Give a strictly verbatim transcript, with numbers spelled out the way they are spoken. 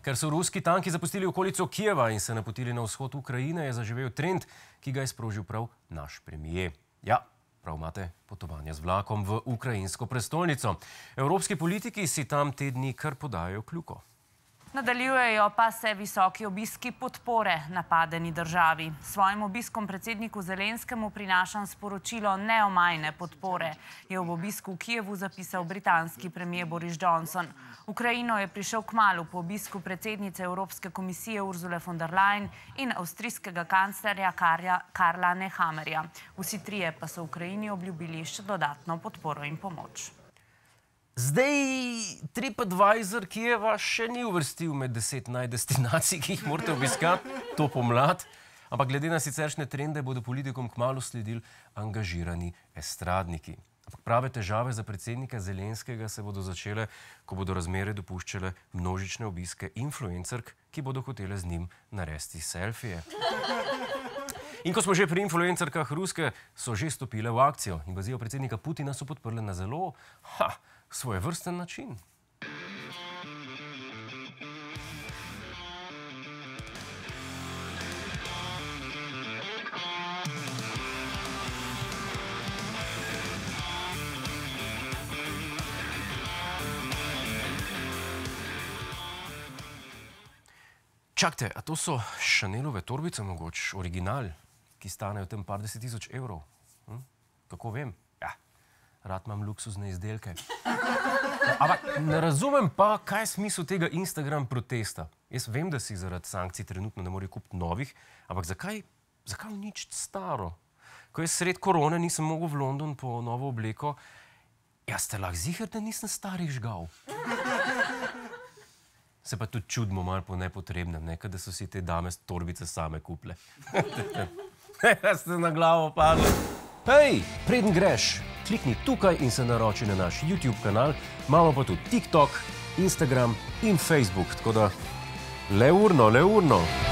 Ker so ruski tanki zapustili okolico Kijeva in se napotili na vzhod Ukrajine, je zaživel trend, ki ga je sprožil prav naš premier. Ja, prav imate potovanje z vlakom v ukrajinsko prestolnico. Evropski politiki si tam te dni kar podajo kljuko. Nadaljujejo pa se visoki obiski podpore napadeni državi. S svojim obiskom predsedniku Zelenskemu prinašam sporočilo neomajne podpore, je ob obisku v Kijevu zapisal britanski premier Boris Johnson. Ukrajino je prišel kmalu po obisku predsednice Evropske komisije Ursule von der Leyen in avstrijskega kanclerja Karla Nehammerja. Vsi trije pa so Ukrajini obljubili še dodatno podporo in pomoč. Zdaj, TripAdvisor Kijeva še ni uvrstil med deset najdestinacij, ki jih morate obiskati to pomlad, ampak glede na siceršnje trende bodo politikom kmalu sledili angažirani estradniki. Ampak prave težave za predsednika Zelenskega se bodo začele, ko bodo razmere dopuščale množične obiske influencerk, ki bodo hotele z njim narediti selfije. In ko smo že pri influencerkah ruske, so že stopile v akcijo. Invazijo predsednika Putina so podprle na zelo, ha, svojevrsten način. Čakajte, a to so Chanelove torbice mogoče, original, ki stanejo tem par deset tisoč evrov? Hm? Kako vem? Ja, rad imam luksuzne izdelke. Ampak ne razumem pa, kaj je smisel tega Instagram protesta. Jaz vem, da si zaradi sankcij trenutno ne morejo kupiti novih, ampak zakaj, zakaj uničiti staro? Ko jaz sred korone nisem mogel v London po novo obleko, ja, ste lahko ziher, da nisem starih žgal. Se pa tudi čudimo malo po nepotrebnem, ne, da so si te dame torbice same kupile. Ste na glavo padli. Hej, preden greš, klikni tukaj in se naroči na naš YouTube kanal. Imamo pa tudi TikTok, Instagram in Facebook, tako da le urno, le urno.